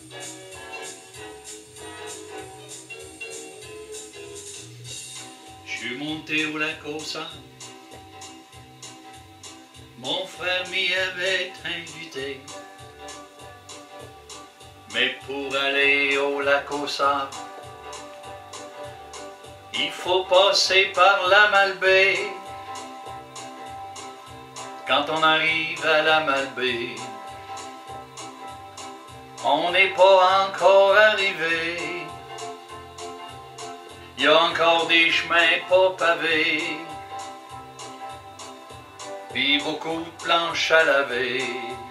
Je suis monté au lac aux Sables. Mon frère m'y avait invité. Mais pour aller au lac aux Sables, il faut passer par la Malbaie. Quand on arrive à la Malbaie, on n'est pas encore arrivé. Il y a encore des chemins pas pavés, puis beaucoup de planches à laver.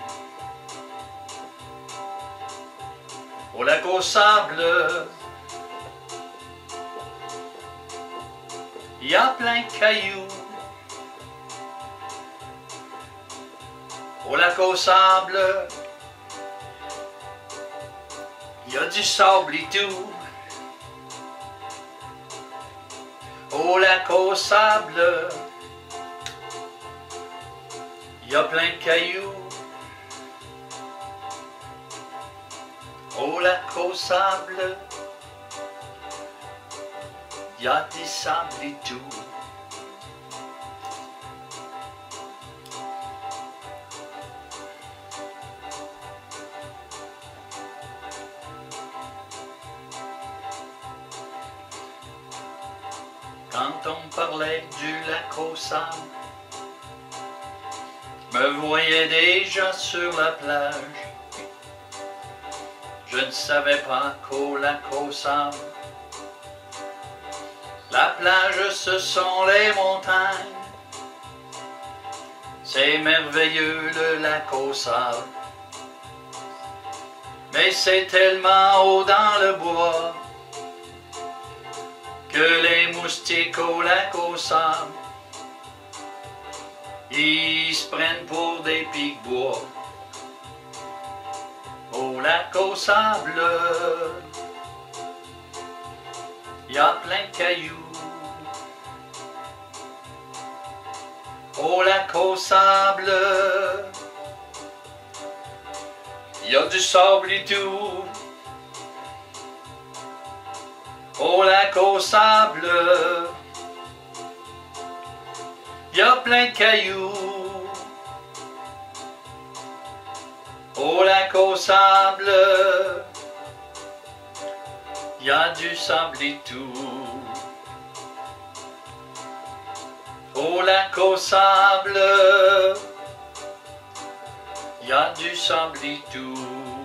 Au lac aux Sables, il y a plein de cailloux. Au lac aux Sables, il y a du sable et tout. Au lac aux Sables, il y a plein de cailloux. Au lac aux Sables, il y a des sables et tout. Quand on parlait du lac aux Sables, me voyais déjà sur la plage. Je ne savais pas qu'au lac aux Sables, la plage ce sont les montagnes. C'est merveilleux le lac aux Sables, mais c'est tellement haut dans le bois que les moustiques au lac aux Sables, ils se prennent pour des pics-bois. Au lac aux Sables, il y a plein de cailloux. Au lac aux Sables, il y a du sable et tout. Au lac aux Sables, il y a plein de cailloux. Au lac aux Sables, il y a du sable et tout. Au lac aux Sables, il y a du sable et tout.